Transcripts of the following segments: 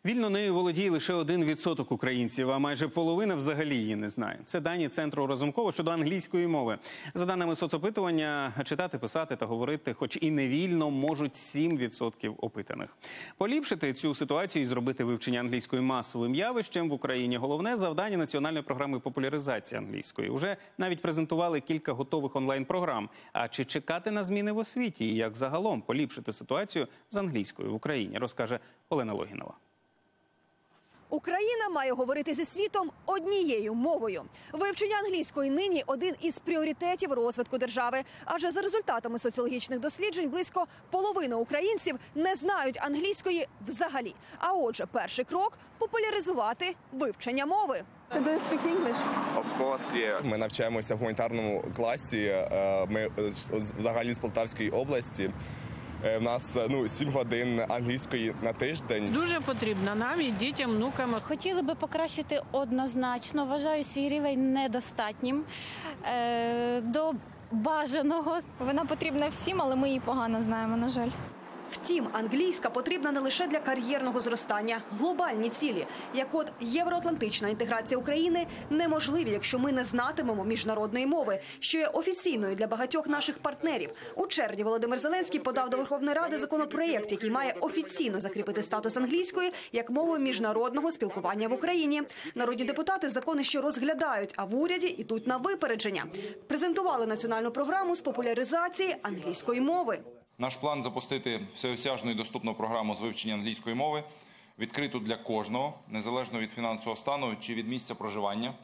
Вільно нею володіє лише 1% українців, а майже половина взагалі її не знає. Це дані Центру Разумкова щодо англійської мови. За даними соцопитування, читати, писати та говорити, хоч і не вільно, можуть 7% опитаних. Поліпшити цю ситуацію і зробити вивчення англійської масовим явищем в Україні – головне завдання національної програми популяризації англійської. Уже навіть презентували кілька готових онлайн-програм. А чи чекати на зміни в освіті і як загалом поліпшити ситуацію з англійською в Україні, розкаже Олена Логінова. Україна має говорити зі світом однією мовою. Вивчення англійської нині – один із пріоритетів розвитку держави. Адже за результатами соціологічних досліджень близько половини українців не знають англійської взагалі. А отже, перший крок – популяризувати вивчення мови. Do you speak English? Of course, yeah. Ми навчаємося в гуманітарному класі. Ми взагалі з Полтавської області. У нас 7 годин англійської на тиждень. Дуже потрібно нам і дітям, внукам. Хотіли би покращити однозначно. Вважаю свій рівень недостатнім до бажаного. Вона потрібна всім, але ми її погано знаємо, на жаль. Втім, англійська потрібна не лише для кар'єрного зростання. Глобальні цілі, як от євроатлантична інтеграція України, неможливі, якщо ми не знатимемо міжнародної мови, що є офіційною для багатьох наших партнерів. У червні Володимир Зеленський подав до Верховної Ради законопроєкт, який має офіційно закріпити статус англійської як мови міжнародного спілкування в Україні. Народні депутати закони ще розглядають, а в уряді йдуть на випередження. Презентували національну програму з популяризації англійської мови. Наш план – запустити всеосяжну і доступну програму з вивчення англійської мови, відкриту для кожного, незалежно від фінансового стану чи від місця проживання,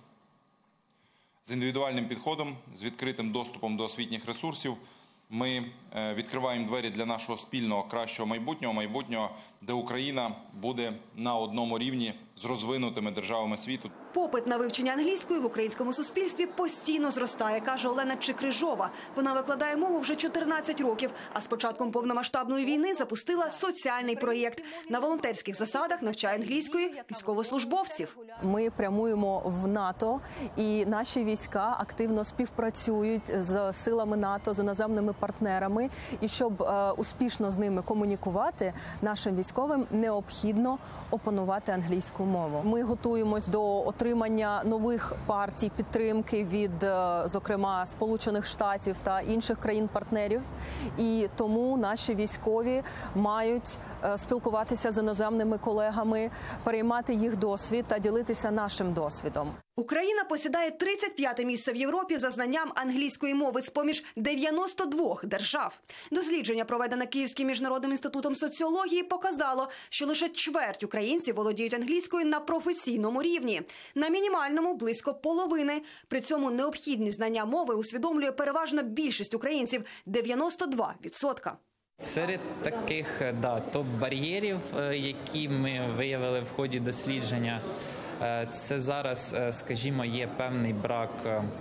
з індивідуальним підходом, з відкритим доступом до освітніх ресурсів. Ми відкриваємо двері для нашого спільного кращого майбутнього, де Україна буде на одному рівні з розвинутими державами світу. Попит на вивчення англійської в українському суспільстві постійно зростає, каже Олена Чикрижова. Вона викладає мову вже 14 років, а з початком повномасштабної війни запустила соціальний проєкт. На волонтерських засадах навчає англійської військовослужбовців. Ми прямуємо в НАТО, і наші війська активно співпрацюють з силами НАТО, з іноземними партнерами. І щоб успішно з ними комунікувати, нашим військовим необхідно опанувати англійську мову. Ми готуємось до отримання нових партій підтримки від, зокрема, Сполучених Штатів та інших країн-партнерів. І тому наші військові мають спілкуватися з іноземними колегами, переймати їх досвід та ділитися нашим досвідом. Україна посідає 35-те місце в Європі за знанням англійської мови з-поміж 92 держав. Дослідження, проведене Київським міжнародним інститутом соціології, показало, що лише чверть українців володіють англійською на професійному рівні. На мінімальному – близько половини. При цьому необхідні знання мови усвідомлює переважна більшість українців – 92%. Серед таких топ-бар'єрів, які ми виявили в ході дослідження, це зараз, скажімо, є певний брак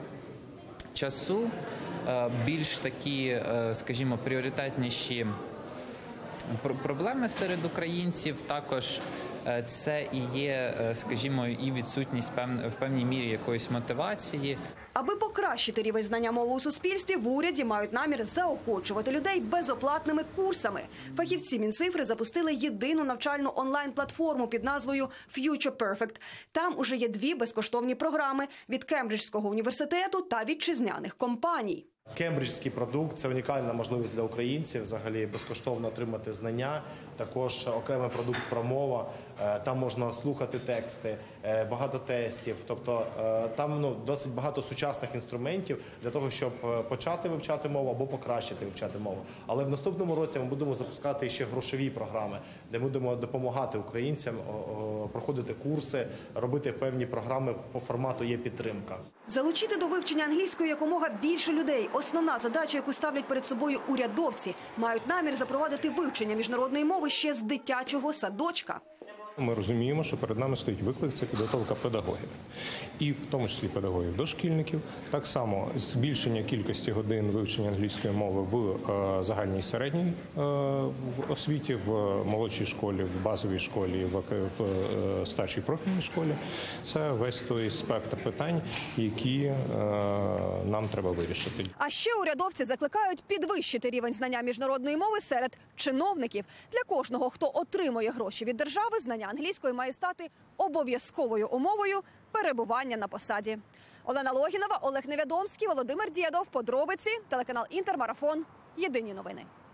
часу, більш такі, скажімо, пріоритетніші проблеми серед українців. Також це і є, скажімо, і відсутність в певній мірі якоїсь мотивації. Аби покращити рівень знання мови у суспільстві, в уряді мають намір заохочувати людей безоплатними курсами. Фахівці Мінцифри запустили єдину навчальну онлайн-платформу під назвою Future Perfect. Там уже є 2 безкоштовні програми – від Кембриджського університету та вітчизняних компаній. Кембриджський продукт – це унікальна можливість для українців взагалі безкоштовно отримати знання. Також окремий продукт про мова. Там можна слухати тексти, багато тестів. Тобто там досить багато сучасних інструментів для того, щоб почати вивчати мову або покращити вивчати мову. Але в наступному році ми будемо запускати ще грошові програми, де будемо допомагати українцям проходити курси, робити певні програми по формату «Є-підтримка». Залучити до вивчення англійської якомога більше людей – основна задача, яку ставлять перед собою урядовці. Мають намір запровадити вивчення міжнародної мови ще з дитячого садочка. Ми розуміємо, що перед нами стоїть виклик – це підготовка педагогів. І в тому числі педагогів дошкільників. Так само збільшення кількості годин вивчення англійської мови в загальній і середній освіті, в молодшій школі, в базовій школі, в старшій профільній школі. Це весь той спектр питань, які нам треба вирішити. А ще урядовці закликають підвищити рівень знання міжнародної мови серед чиновників. Для кожного, хто отримує гроші від держави, знання англійської має стати обов'язковою умовою перебування на посаді. Олена Логінова, Олег Невідомський, Володимир Дєдов. Подробиці. Телеканал «Інтермарафон». Єдині новини.